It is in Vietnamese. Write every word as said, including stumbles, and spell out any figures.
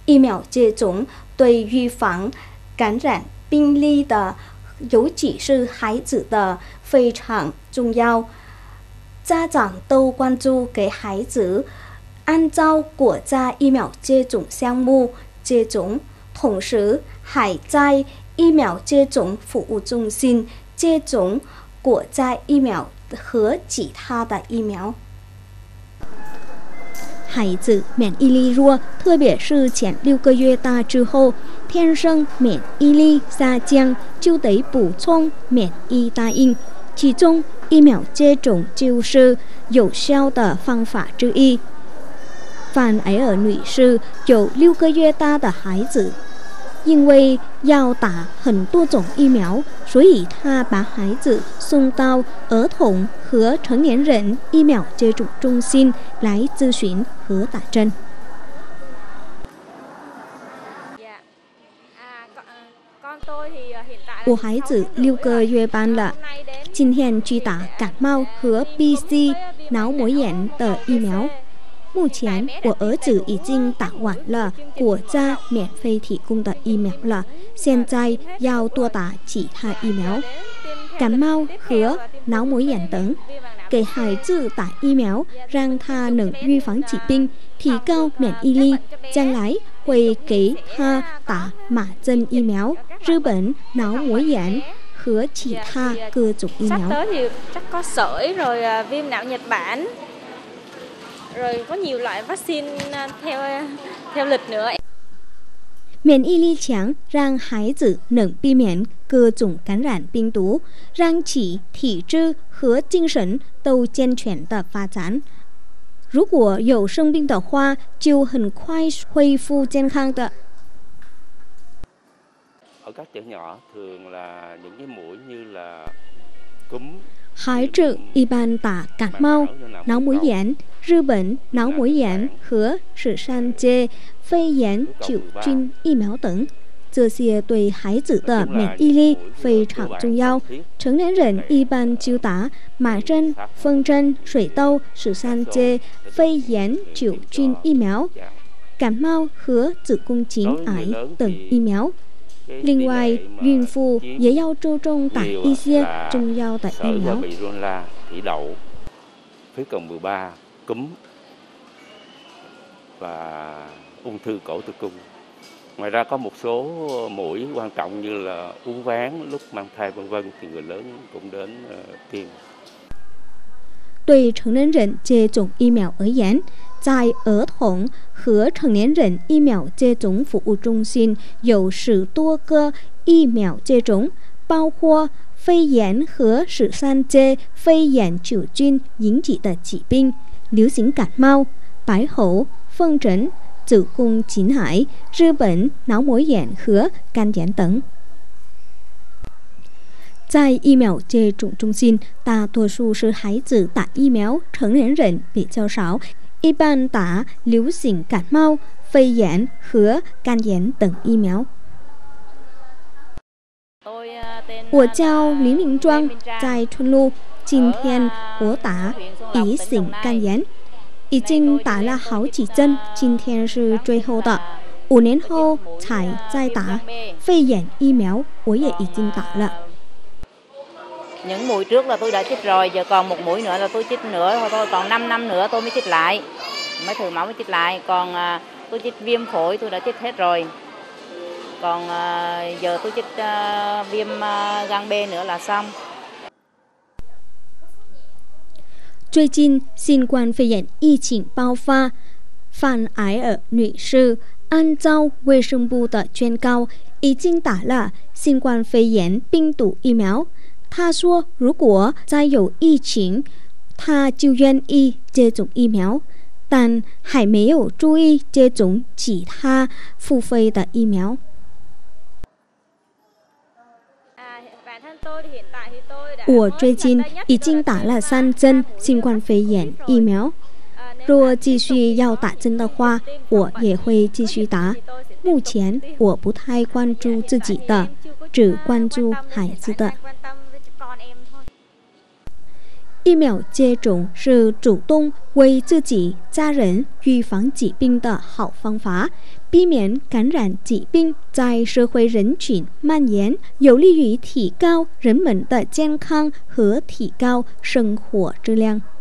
疫苗接种对预防感染病例的，尤其是孩子的非常重要。家长都关注给孩子按照国家疫苗接种项目接种，同时还在疫苗接种服务中心接种国家疫苗和其他的疫苗。孩子免疫力弱，特别是前六个月大之后，天生免疫力下降，就得补充免疫答应。其中，疫苗接种就是有效的方法之一。范埃尔女士有六个月大的孩子，因为要打很多种疫苗，所以她把孩子送到儿童和成年人疫苗接种中心来咨询和打针。我孩子六个月半了，今天去打感冒和 B C 脑膜炎的疫苗。目前我儿子已经打完了国家免费提供的疫苗了，现在要多打其他疫苗，感冒和脑膜炎等。给孩子打疫苗，让他能预防疾病，提高免疫力，将来会给他打麻疹疫苗、日本脑膜炎和其他各种疫苗。 Sắp tới thì chắc có sởi rồi viêm não Nhật Bản, rồi có nhiều loại vaccine theo theo lịch nữa. 免疫力强，让孩子能避免各种感染病毒，让其体质和精神都健全的发展。如果有生病的话，就很快恢复健康的。 Ở các trẻ nhỏ thường là những cái mũi như là cúm. 孩子一般打感冒、脑膜炎、日本脑膜炎和十三街肺炎球菌疫苗等，这些对孩子的免疫力非常重要。成年人一般就打麻疹、风疹、水痘、十三街肺炎球菌疫苗、感冒和子宫颈癌等疫苗。另外，孕妇也要注重打一些重要的疫苗。 thủy đậu, phế cầu mười ba, cúm và ung thư cổ tử cung. Ngoài ra có một số mũi quan trọng như là uốn ván, lúc mang thai vân vân thì người lớn cũng đến tiêm. 对成人人接种疫苗而言，在儿童和成年人疫苗接种服务中心有十多个疫苗接种，包括肺炎和十三街肺炎球菌引起的疾病、流行感冒、白喉、风疹、子宫颈癌、日本脑膜炎和肝炎等。在疫苗接种中心，大多数是孩子打疫苗，成年人比较少，一般打流行感冒、肺炎和肝炎等疫苗。我叫林明庄，在春路。今天我打乙型肝炎，已经打了好几针，今天是最后的。五年后才再打肺炎疫苗，我也已经打了。 Những mũi trước là tôi đã chích rồi, giờ còn một mũi nữa là tôi chích nữa, thôi còn năm năm nữa tôi mới chích lại, mới thử máu mới chích lại. Còn à, tôi chích viêm phổi tôi đã chích hết rồi, còn à, giờ tôi chích à, viêm à, gan B nữa là xong. 最近新冠肺炎疫情爆发，范埃尔女士按照卫生部的劝告，已经打了新冠肺炎病毒疫苗。他说，如果再有疫情，他就愿意接种疫苗，但还没有注意接种其他付费的疫苗。我最近已经打了三针新冠肺炎疫苗，若继续要打针的话，我也会继续打。目前我不太关注自己的，只关注孩子的。 疫苗接种是主动为自己、家人预防疾病的好方法，避免感染疾病在社会人群蔓延，有利于提高人们的健康和提高生活质量。